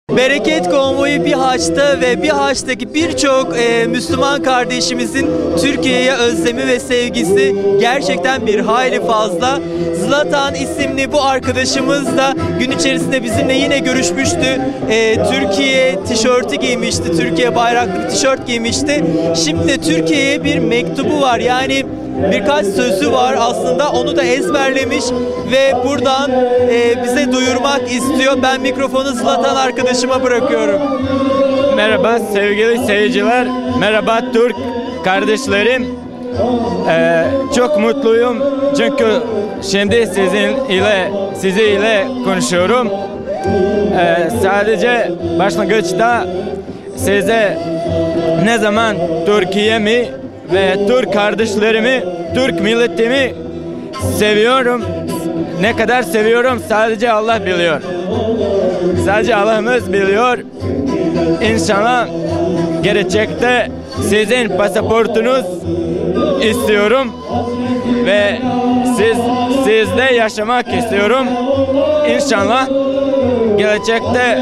Bereket konvoyu Bihaç'ta ve Bihaç'taki birçok Müslüman kardeşimizin Türkiye'ye özlemi ve sevgisi gerçekten bir hayli fazla. Zlatan isimli bu arkadaşımız da gün içerisinde bizimle yine görüşmüştü. Türkiye tişörtü giymişti, Türkiye bayraklı bir tişört giymişti. Şimdi de Türkiye'ye bir mektubu var, yani birkaç sözü var aslında, onu da ezberlemiş ve buradan bize duyurmak istiyor. Ben mikrofonu Zlatan arkadaşıma bırakıyorum. Merhaba sevgili seyirciler, merhaba Türk kardeşlerim. Çok mutluyum çünkü şimdi sizi ile konuşuyorum. Sadece başlangıçta size ne zaman Türkiye'mi ve Türk kardeşlerimi, Türk milletimi seviyorum. Ne kadar seviyorum sadece Allah biliyor. Sadece Allah'ımız biliyor. İnşallah gelecekte sizin pasaportunuz istiyorum ve sizde yaşamak istiyorum. İnşallah gelecekte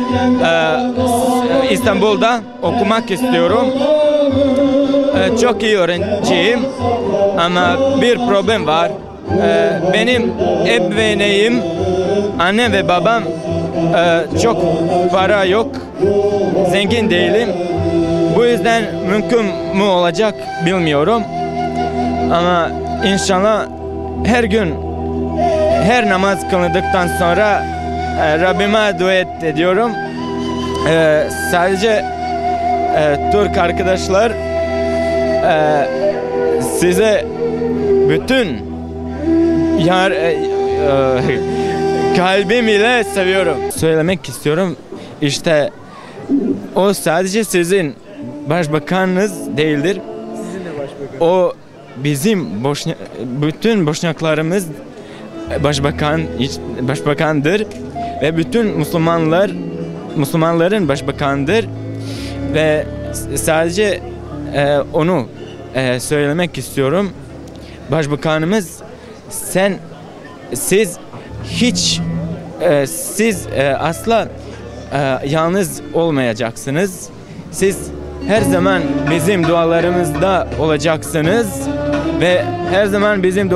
İstanbul'da okumak istiyorum. Çok iyi öğrenciyim ama bir problem var. Benim ebeveynlerim, annem ve babam çok para yok, zengin değilim. Bu yüzden mümkün mü olacak bilmiyorum. Ama inşallah her gün, her namaz kılındıktan sonra Rabbime dua ediyorum. Sadece Türk arkadaşlar, size bütün kalbim ile seviyorum. Söylemek istiyorum. İşte o sadece sizin başbakanınız değildir. Sizin de başbakan. O bizim bütün Boşnaklarımız başbakandır ve bütün Müslümanların başbakandır ve sadece onu söylemek istiyorum. Başbakanımız siz asla yalnız olmayacaksınız. Siz her zaman bizim dualarımızda olacaksınız ve her zaman bizim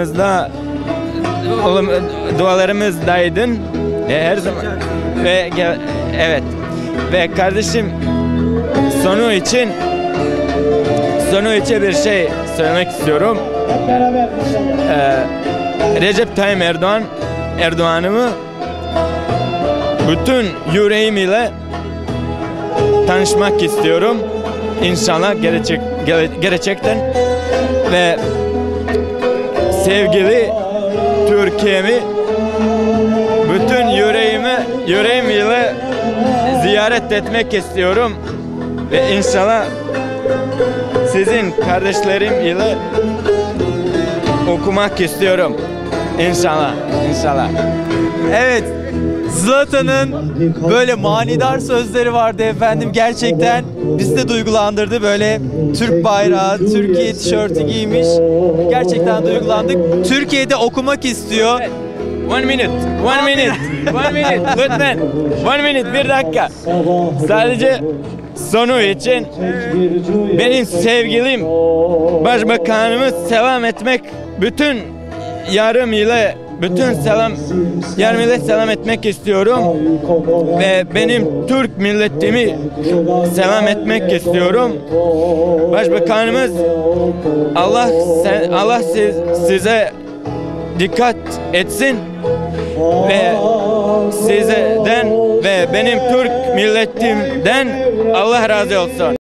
dualarımızdaydın ve her zaman evet ve kardeşim sonu için bir şey söylemek istiyorum. Recep Tayyip Erdoğan'ımı bütün yüreğim ile tanışmak istiyorum. İnşallah gerçekten ve sevgili Türkiye'mi bütün yüreğim ile ziyaret etmek istiyorum ve inşallah sizin kardeşlerim ile okumak istiyorum. İnşallah. Evet, Zlatan'ın böyle manidar sözleri vardı efendim. Gerçekten bizi de duygulandırdı. Böyle Türk bayrağı, Türkiye tişörtü giymiş. Gerçekten duygulandık. Türkiye'de okumak istiyor. One minute. Lütfen. One minute, bir dakika. Sadece sonu için benim sevgilim başbakanımı selam etmek, bütün yarım ile selam etmek istiyorum ve benim Türk milletimi selam etmek istiyorum. Başbakanımız Allah size dikkat etsin ve sizden ve benim Türk milletimden Allah razı olsun.